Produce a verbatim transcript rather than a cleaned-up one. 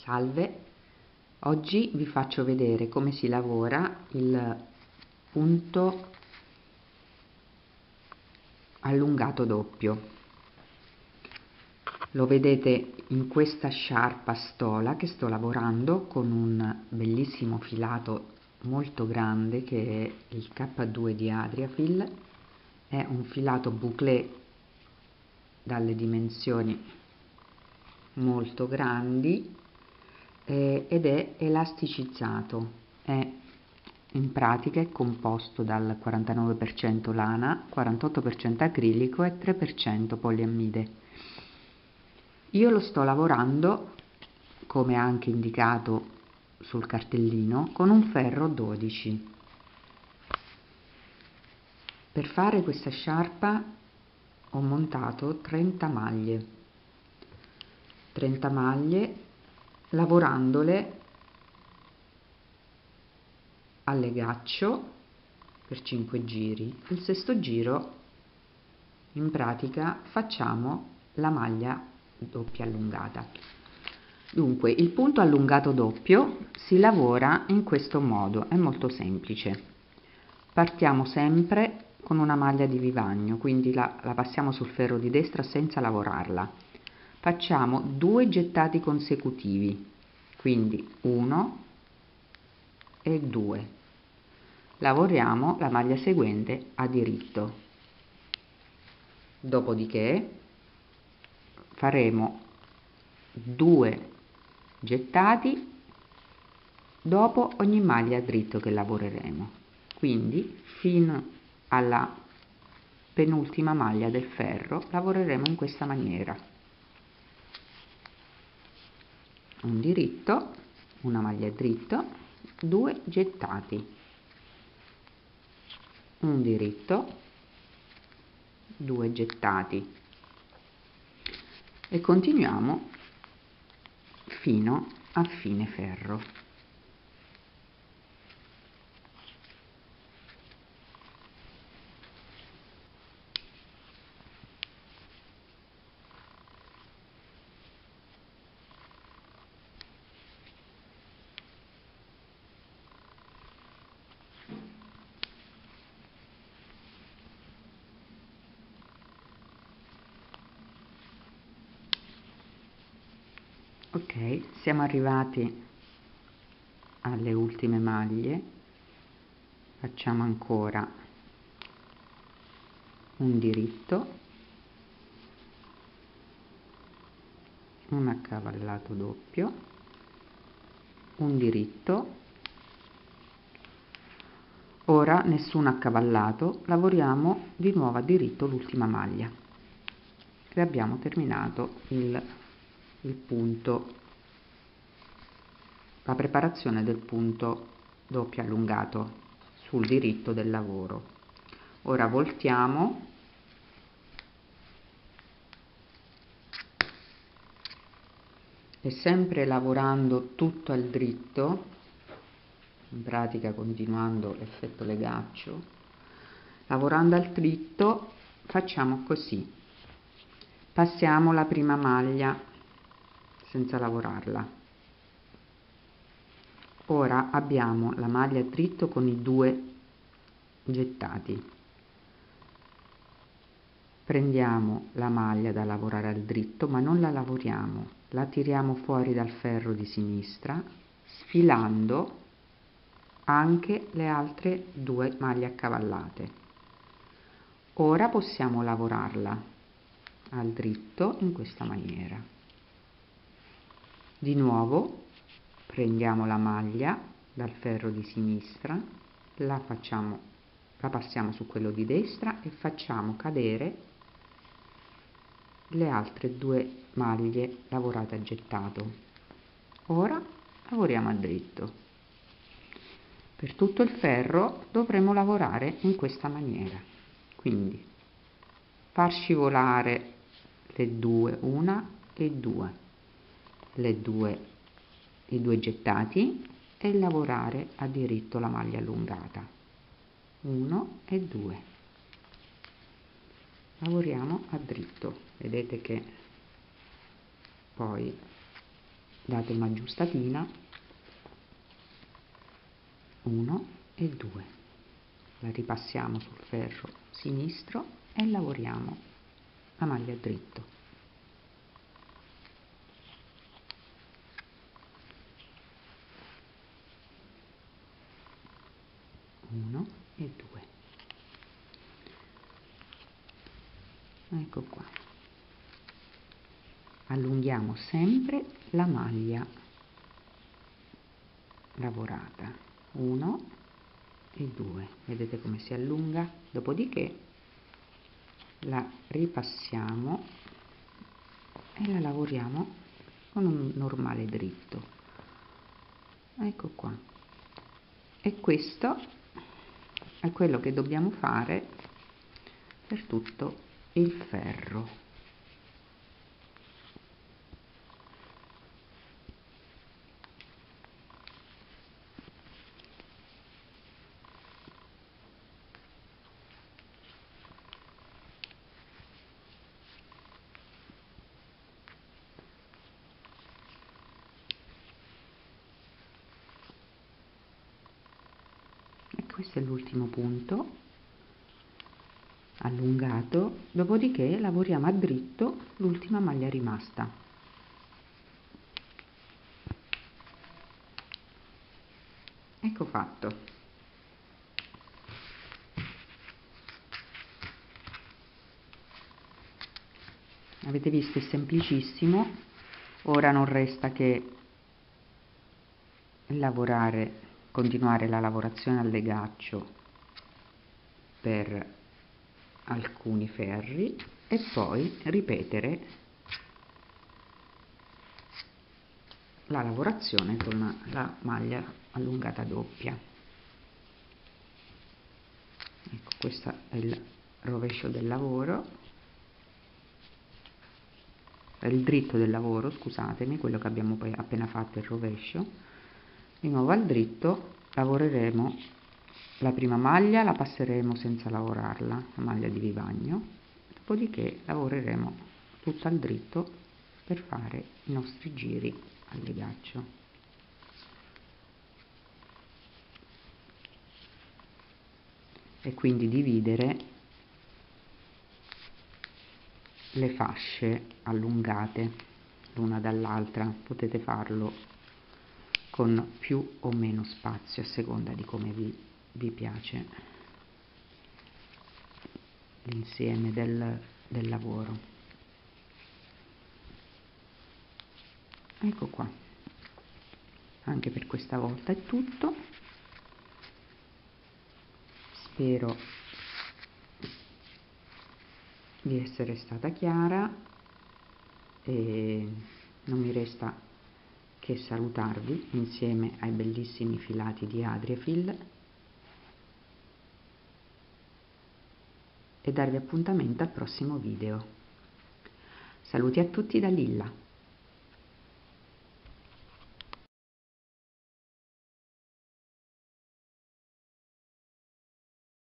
Salve, oggi vi faccio vedere come si lavora il punto allungato doppio. Lo vedete in questa sciarpa stola che sto lavorando con un bellissimo filato molto grande che è il K due di Adriafil. È un filato bouclé dalle dimensioni molto grandi eh, ed è elasticizzato. È in pratica è composto dal quarantanove per cento lana, quarantotto per cento acrilico e tre per cento poliammide. Io lo sto lavorando, come anche indicato sul cartellino, con un ferro dodici. Per fare questa sciarpa ho montato trenta maglie, trenta maglie lavorandole a legaccio per cinque giri. Il sesto giro in pratica facciamo la maglia doppia allungata. Dunque il punto allungato doppio si lavora in questo modo, è molto semplice. Partiamo sempre con una maglia di vivagno, quindi la, la passiamo sul ferro di destra senza lavorarla. Facciamo due gettati consecutivi, quindi uno e due. Lavoriamo la maglia seguente a diritto. Dopodiché faremo due gettati dopo ogni maglia a dritto che lavoreremo, quindi fino alla penultima maglia del ferro lavoreremo in questa maniera: un diritto, una maglia a dritto, due gettati, un diritto, due gettati e continuiamo fino a fine ferro. Ok, siamo arrivati alle ultime maglie. Facciamo ancora un diritto, un accavallato doppio, un diritto. Ora nessun accavallato, lavoriamo di nuovo a diritto l'ultima maglia e abbiamo terminato il, il punto, la preparazione del punto doppio allungato sul diritto del lavoro. Ora voltiamo e sempre lavorando tutto al dritto, in pratica continuando l'effetto legaccio, lavorando al dritto facciamo così: passiamo la prima maglia senza lavorarla. Ora abbiamo la maglia a dritto con i due gettati. Prendiamo la maglia da lavorare al dritto, ma non la lavoriamo, la tiriamo fuori dal ferro di sinistra, sfilando anche le altre due maglie accavallate. Ora possiamo lavorarla al dritto in questa maniera. Di nuovo prendiamo la maglia dal ferro di sinistra, la facciamo, la passiamo su quello di destra e facciamo cadere le altre due maglie lavorate a gettato. Ora lavoriamo a dritto. Per tutto il ferro dovremo lavorare in questa maniera, quindi far scivolare le due, una e due, le due, i due gettati e lavorare a diritto la maglia allungata, uno e due. Lavoriamo a dritto, vedete che poi date un'aggiustatina, uno e due, la ripassiamo sul ferro sinistro e lavoriamo la maglia dritto. uno e due. Ecco qua. Allunghiamo sempre la maglia lavorata, uno e due, vedete come si allunga? Dopodiché la ripassiamo e la lavoriamo con un normale dritto. Ecco qua. E questo è quello che dobbiamo fare per tutto il ferro. Questo è l'ultimo punto allungato, dopodiché lavoriamo a dritto l'ultima maglia rimasta. Ecco fatto. Avete visto, è semplicissimo. Ora non resta che lavorare, continuare la lavorazione al legaccio per alcuni ferri e poi ripetere la lavorazione con la maglia allungata doppia. Ecco, questo è il rovescio del lavoro, è il dritto del lavoro, scusatemi, quello che abbiamo poi appena fatto, il rovescio. Di nuovo al dritto lavoreremo la prima maglia, la passeremo senza lavorarla, la maglia di vivagno, dopodiché lavoreremo tutto al dritto per fare i nostri giri al legaccio. E quindi dividere le fasce allungate l'una dall'altra. Potete farlo con più o meno spazio a seconda di come vi, vi piace l'insieme del, del lavoro. Ecco qua, anche per questa volta è tutto. Spero di essere stata chiara e non mi resta che salutarvi insieme ai bellissimi filati di Adriafil e darvi appuntamento al prossimo video. Saluti a tutti da Lilla.